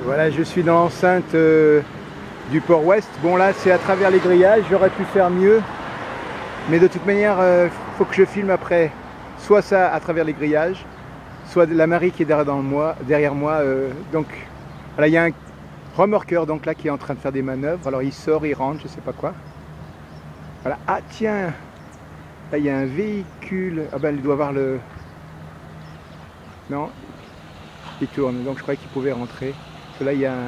Voilà, je suis dans l'enceinte du port ouest. Bon là c'est à travers les grillages, j'aurais pu faire mieux. Mais de toute manière, faut que je filme après. Soit ça à travers les grillages, soit la marée qui est derrière moi. Donc voilà, il y a un remorqueur donc là qui est en train de faire des manœuvres. Alors il sort, il rentre, je sais pas quoi. Voilà. Ah tiens, là il y a un véhicule. Ah ben il doit avoir le... Non, il tourne. Donc je croyais qu'il pouvait rentrer. Parce que là il y a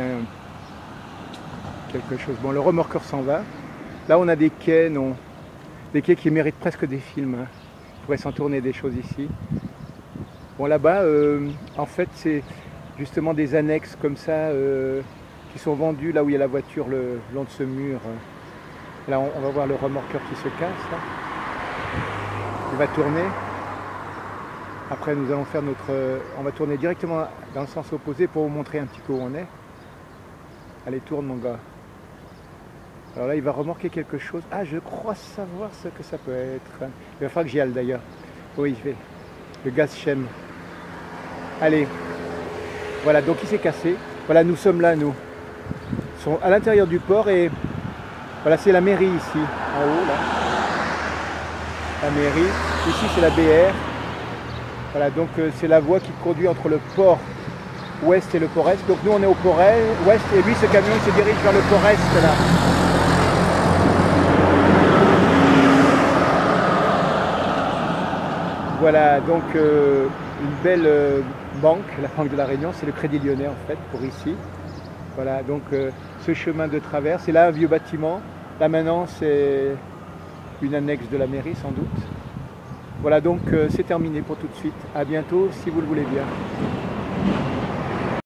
quelque chose. Bon, le remorqueur s'en va. Là on a des quais, non. Des quais qui méritent presque des films. Hein. Il pourrait s'en tourner des choses ici. Bon là-bas, en fait c'est justement des annexes comme ça qui sont vendues là où il y a la voiture le long de ce mur. Là on va voir le remorqueur qui se casse. Là. Il va tourner. Après nous allons faire on va tourner directement dans le sens opposé pour vous montrer un petit peu où on est. Allez, tourne mon gars. Alors là il va remorquer quelque chose. Ah, je crois savoir ce que ça peut être. Il va falloir que j'y aille d'ailleurs. Oui, je vais. Le gaz Chem. Allez. Voilà, donc il s'est cassé. Voilà, nous sommes là, nous. Nous sommes à l'intérieur du port et voilà, c'est la mairie ici, en haut là. La mairie. Ici c'est la BR. Voilà, donc c'est la voie qui conduit entre le port ouest et le port est. Donc nous on est au port ouest et lui ce camion il se dirige vers le port est là. Voilà, donc une belle banque, la Banque de la Réunion, c'est le Crédit Lyonnais en fait, pour ici. Voilà, donc ce chemin de traverse, c'est là un vieux bâtiment. Là maintenant c'est une annexe de la mairie sans doute. Voilà, donc c'est terminé pour tout de suite. À bientôt si vous le voulez bien.